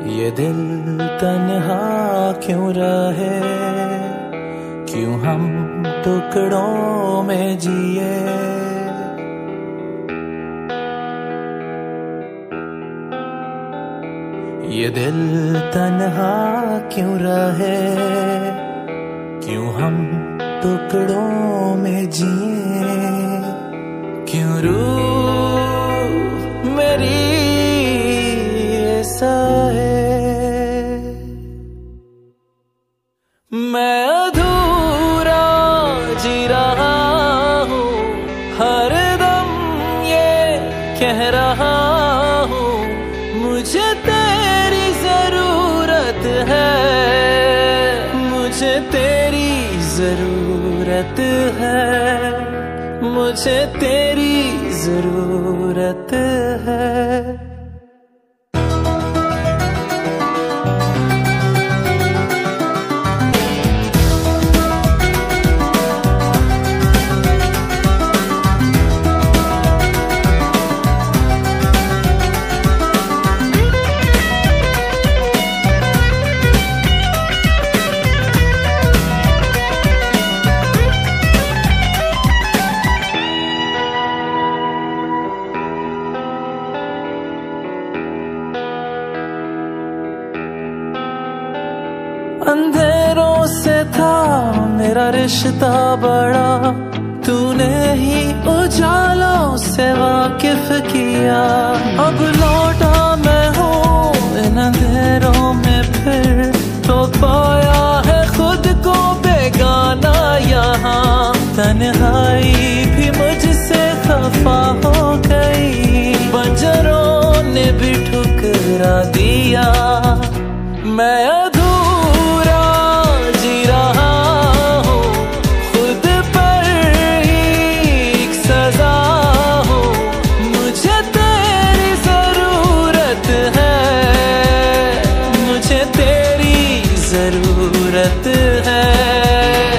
ये दिल तन्हा क्यों रहे, क्यों हम टुकड़ों में जिए। ये दिल तन्हा क्यों रहे, क्यों हम टुकड़ों में जिए। क्यों रूह मेरी ऐसा है, मैं अधूरा जी रहा हूँ, हर दम ये कह रहा हूँ, मुझे तेरी जरूरत है, मुझे तेरी जरूरत है, मुझे तेरी जरूरत है। अंधेरों से था मेरा रिश्ता बड़ा, तूने ही उजालों से वाकिफ किया। अब लौटा मैं हूँ इन अंधेरों में फिर, तो पाया है खुद को बेगाना यहाँ। तन्हाई भी मुझसे खफा हो गई, बंजरों ने भी ठुकरा दिया। मैं जरूरत है।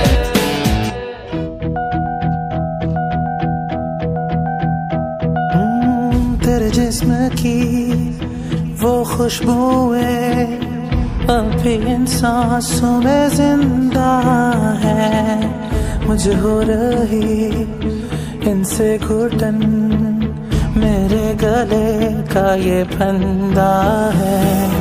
तेरे जिस्म की वो खुशबुएं अब भी इन सांसों में जिंदा है। मुझे हो रही इनसे घुटन, मेरे गले का ये फंदा है।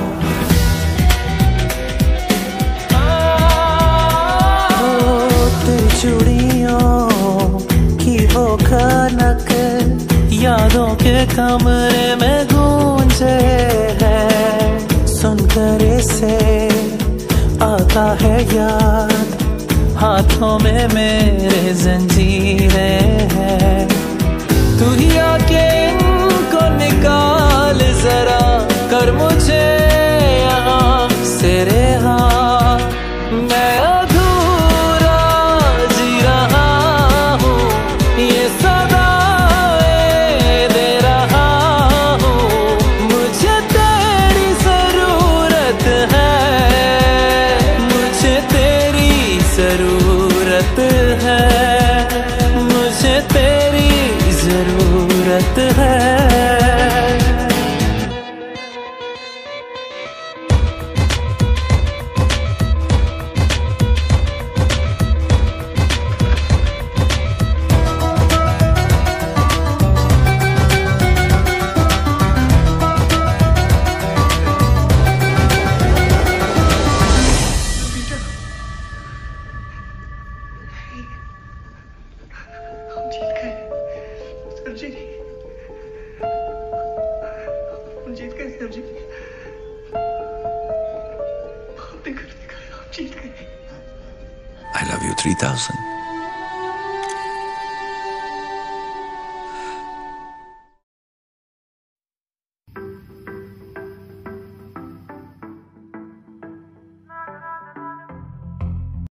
चूड़ियों की वो खनक यादों के कमरे में गूंजे है। सुनकर इसे आता है याद, हाथों में मेरे जंजीरें हैं। तू ही आके इनको निकाल जरा, कर मुझे यहाँ से रिहा। मैं जरूरत है, मुझे तेरी जरूरत है। जीत गए सर जी, आपने कर दिखाया, आप जीत गए। I love you 3000.